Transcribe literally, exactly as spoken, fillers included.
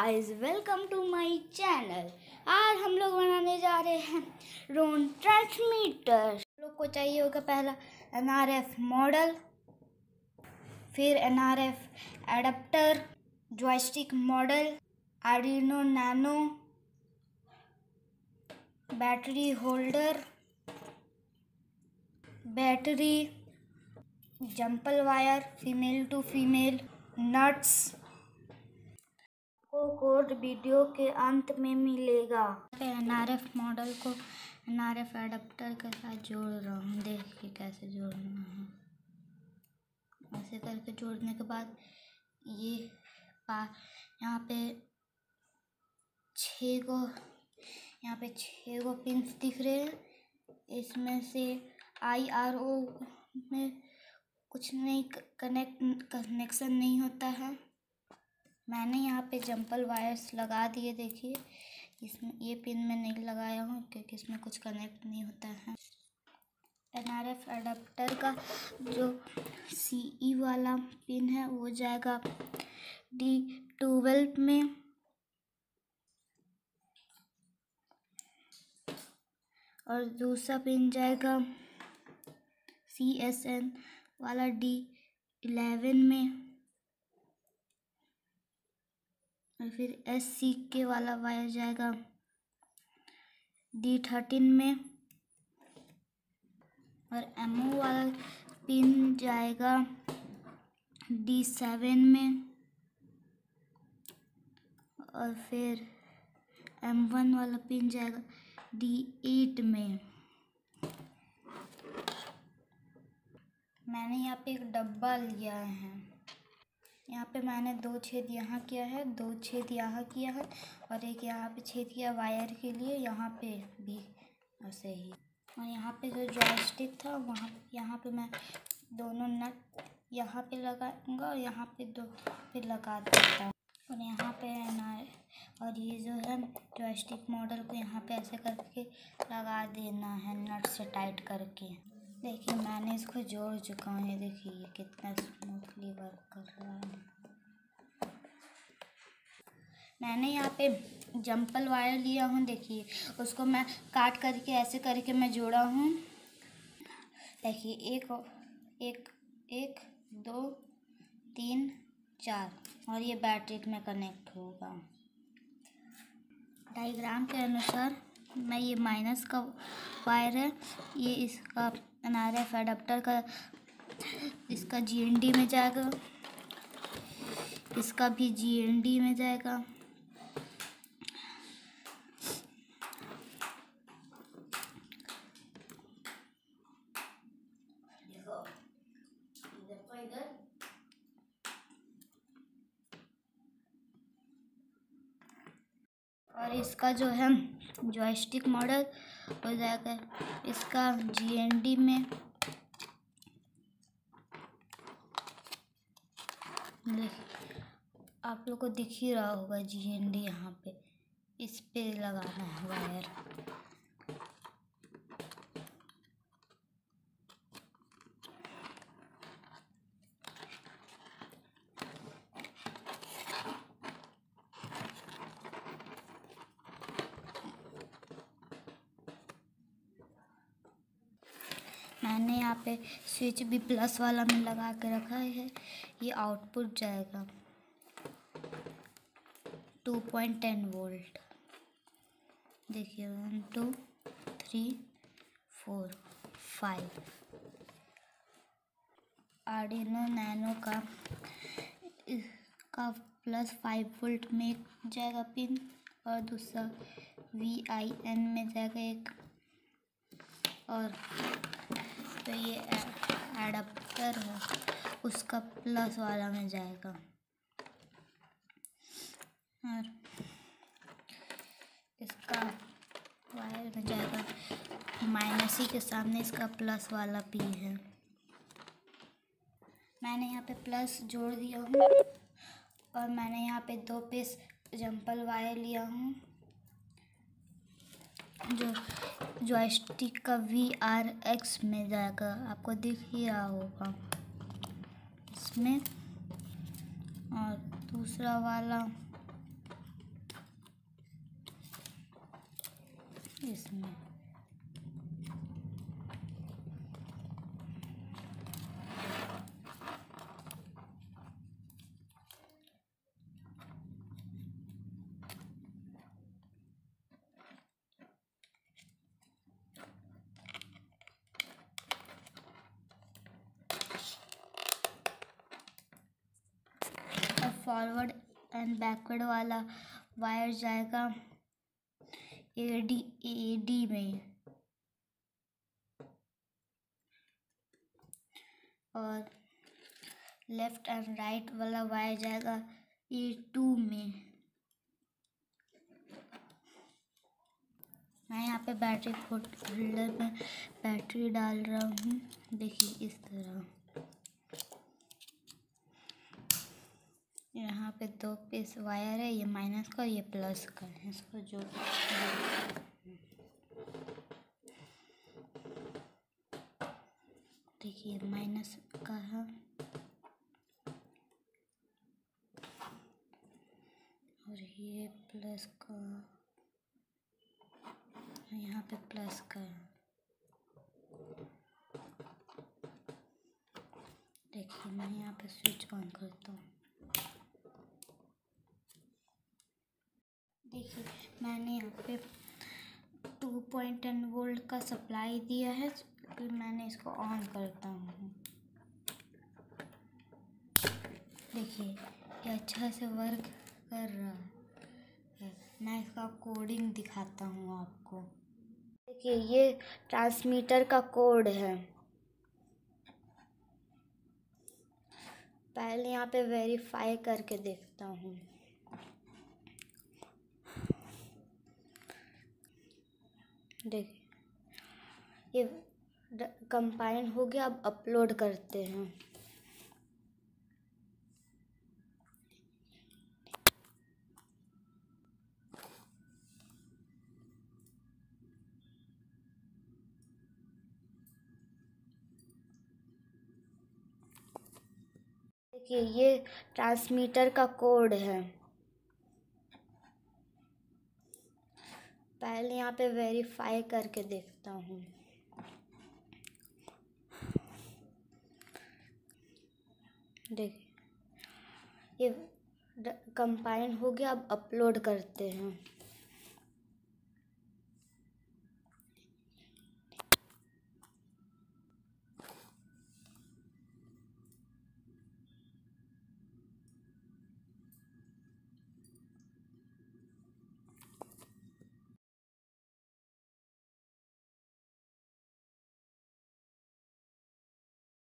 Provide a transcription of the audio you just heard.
Guys, welcome to my channel. आज हम लोग बनाने जा रहे हैं ड्रोन ट्रांसमीटर। हम लोग को चाहिए होगा पहला एन आर एफ मॉडल, फिर N R F adapter, joystick model, Arduino nano, battery holder, battery, jumper wire female to female, नट्स को कोड वीडियो के अंत में मिलेगा। एन आर एफ मॉडल को एन आर एफ एडाप्टर के साथ जोड़ रहा हूँ। देखिए कैसे जोड़ना है। ऐसे करके जोड़ने के बाद ये पा यहाँ पे छः को यहाँ पे छः को पिंस दिख रहे हैं। इसमें से आई आर ओ में कुछ नहीं कनेक्ट कनेक्शन नहीं होता है। मैंने यहाँ पे जंपल वायर्स लगा दिए। देखिए इसमें ये पिन में नहीं लगाया हूँ क्योंकि इसमें कुछ कनेक्ट नहीं होता है। एन आर एफ एडाप्टर का जो सी ई वाला पिन है वो जाएगा डी ट्वेल्व में, और दूसरा पिन जाएगा सी एस एन वाला डी इलेवन में, और फिर एस सी के वाला वायर जाएगा डी थर्टीन में, और एम ओ वाला पिन जाएगा डी सेवन में, और फिर एम वन वाला पिन जाएगा डी एट में। मैंने यहाँ पे एक डब्बा लिया है। यहाँ पे मैंने दो छेद यहाँ किया है, दो छेद यहाँ किया है, और एक यहाँ पे छेद किया वायर के लिए। यहाँ पे भी ऐसे ही। और यहाँ पे जो जॉयस्टिक था वहाँ यहाँ पे मैं दोनों नट यहाँ पे लगाऊंगा और यहाँ पे दो पे लगा देता हूँ। और यहाँ पे है ना, और ये जो है जॉयस्टिक मॉडल को यहाँ पे ऐसे करके लगा देना है नट से टाइट करके। देखिए मैंने इसको जोड़ चुका हूँ। ये देखिए ये कितना स्मूथली वर्क कर रहा है। मैंने यहाँ पे जंपल वायर लिया हूँ। देखिए उसको मैं काट करके ऐसे करके मैं जोड़ा हूँ। देखिए एक एक एक दो तीन चार, और ये बैटरी में कनेक्ट होगा। डायग्राम के अनुसार मैं ये माइनस का वायर है, ये इसका एन आर एफ एडाप्टर का इसका जी एन डी में जाएगा, इसका भी जी एन डी में जाएगा। और इसका जो है जॉयस्टिक मॉडल हो जाएगा इसका जी एन डी में। आप लोग को दिख ही रहा होगा जी एन डी। यहाँ पे इस पे लगाना है वायर। मैंने यहाँ पे स्विच भी प्लस वाला में लगा के रखा है। ये आउटपुट जाएगा टू पॉइंट टेन वोल्ट। देखिए one two three four five. Arduino nano का इसका प्लस फाइव वोल्ट में जाएगा पिन, और दूसरा वी आई एन में जाएगा एक, और तो ये एडाप्टर है उसका प्लस वाला में जाएगा, और इसका वायर में जाएगा माइनस ही के सामने इसका प्लस वाला पी है। मैंने यहाँ पे प्लस जोड़ दिया हूँ, और मैंने यहाँ पे दो पीस जंपल वायर लिया हूँ जो जॉयस्टिक का वी आर एक्स में जाएगा। आपको दिख ही रहा होगा इसमें। और दूसरा वाला इसमें। फॉरवर्ड एंड बैकवर्ड वाला वायर जाएगा ए डी ए डी में, और लेफ्ट एंड राइट वाला वायर जाएगा ए टू में। मैं यहाँ पे बैटरी होल्डर में बैटरी डाल रहा हूँ। देखिए इस तरह यहाँ पे दो पीस वायर है, ये माइनस का और ये प्लस का है। इसको जोड़ देखिए माइनस का है और ये प्लस का, यहाँ पे प्लस का है। देखिए मैं यहाँ पे स्विच ऑन करता हूँ। देखिए मैंने यहाँ पे टू पॉइंट टेन वोल्ट का सप्लाई दिया है, फिर मैंने इसको ऑन करता हूँ। देखिए ये अच्छा से वर्क कर रहा है। मैं इसका कोडिंग दिखाता हूँ आपको। देखिए ये ट्रांसमीटर का कोड है। पहले यहाँ पे वेरीफाई करके देखता हूँ। देखिए ये कंपाइन हो गया। अब अपलोड करते हैं। देखिए ये ट्रांसमीटर का कोड है। पहले यहाँ पे वेरीफाई करके देखता हूँ। देखिए ये कंपाइन हो गया। अब अपलोड करते हैं।